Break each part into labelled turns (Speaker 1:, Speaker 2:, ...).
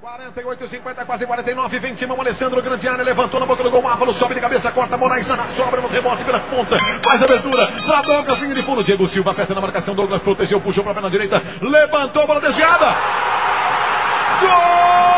Speaker 1: 48, 50, quase 49, vem Timão, Alessandro, grande área, levantou na boca do gol, Ávalo sobe de cabeça, corta, Moraes na sobra, no rebote pela ponta, faz abertura, pra Douglas, linha de fundo, Diego Silva, aperta na marcação, Douglas protegeu, puxou pra perna direita, levantou, bola desviada, gol!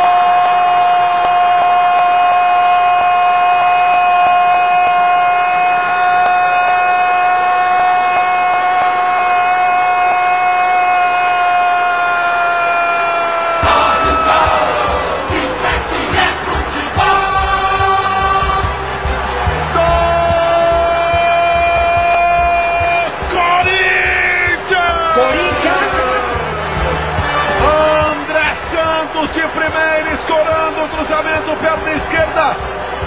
Speaker 1: André Santos de primeira, escorando o cruzamento, perna esquerda.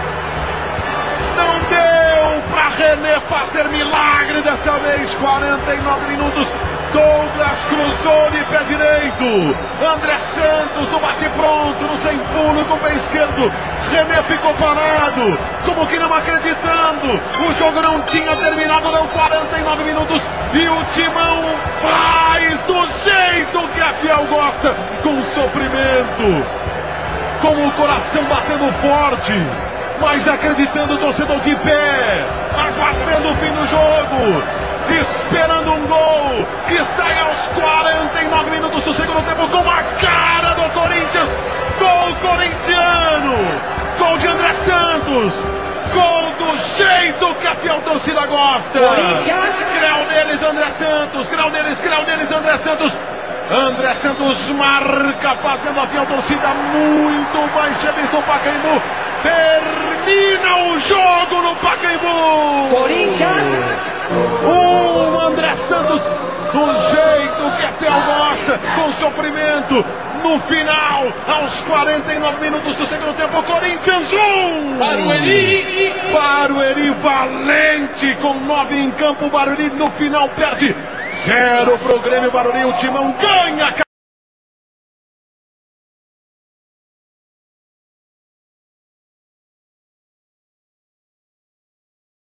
Speaker 1: Não deu para René fazer milagre dessa vez. 49 minutos. Douglas cruzou de pé direito. André Santos no bate pronto, no sem pulo com o pé esquerdo. René ficou parado, como que não acreditando. O jogo não tinha terminado, não. 49 minutos e o Timão faz do jeito que a Fiel gosta, com sofrimento, com o coração batendo forte, mas acreditando, o torcedor de pé, aguardando o fim do jogo, esperando um gol que sai aos 49 minutos do segundo tempo com a cara do Corinthians. Gol corintiano, gol de André Santos, gol do jeito que a Fiel torcida gosta. Grau deles, André Santos, grau deles, André Santos. André Santos marca, fazendo a Fiel torcida muito mais feliz no Pacaembu. Termina o jogo no Pacaembu.
Speaker 2: Corinthians.
Speaker 1: O André Santos do jeito que a Fiel gosta, com sofrimento. No final, aos 49 minutos do segundo tempo, Corinthians 1. Barueri valente, com 9 em campo. Barueri no final perde 0 pro Grêmio. Barueri, o Timão ganha.